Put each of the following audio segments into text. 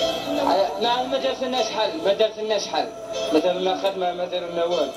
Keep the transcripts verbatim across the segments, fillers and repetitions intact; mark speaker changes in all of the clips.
Speaker 1: نعم ما درت لنا شحال ما درت لنا شحال ما دار لنا خدمه ما دار لنا والو.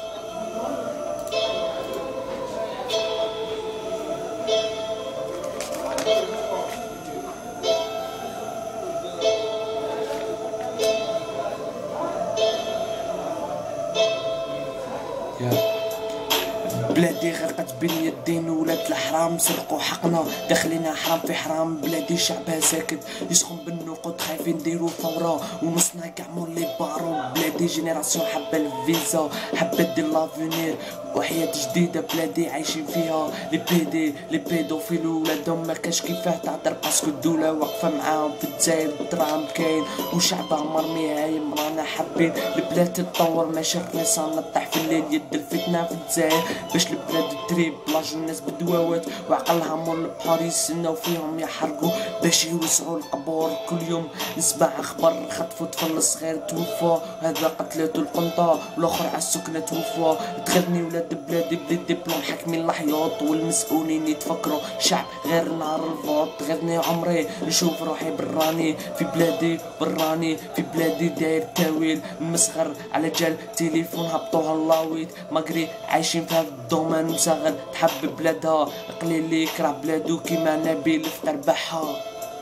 Speaker 2: بلادي غرقت بين يدين ولاد الحرام سرقوا حقنا داخلين حرام في حرام. بلادي شعبها ساكت يسخن بالنقود خايفين نديرو ثورة ونصنا كاع مولي بارو. بلادي جينيراسيون حابة الفيزا حابة دير لافونير وحياة جديدة بلادي عايشين فيها. لي بيدي لي بيدوفيل ولادهم ما كاش كيفاه تعطر باسكو الدولة واقفة معاهم في الجزائر الدراهم كاين وشعبها مرمي هايم. رانا حابين البلاد تتطور ماشي الرسالة طيح في الليل يد الفتنة في الجزائر باش البلاد تريب بلاج الناس بدواوات وعقلها مول البحر يستناو فيهم يحرقوا باش يوسعوا القبور. كل يوم نسمع اخبار خطفوا طفل صغير توفى هذا قتلته القنطة والاخر على السكنة توفى. تغني ولاد بلادي بلي ديبلوم حاكمين الحياط والمسؤولين يتفكروا شعب غير نهار الفوت. غيرني عمري نشوف روحي براني في بلادي براني في بلادي داير تاويل مسخر على جال تليفون هبطوها اللاويت ماكري عايشين في هذا الدومان مساغن تحب بلادها قليل اللي يكره بلادو كيما نبيل في تربحها.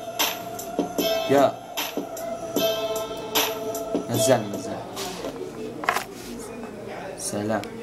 Speaker 2: يا مازال مازال سلام.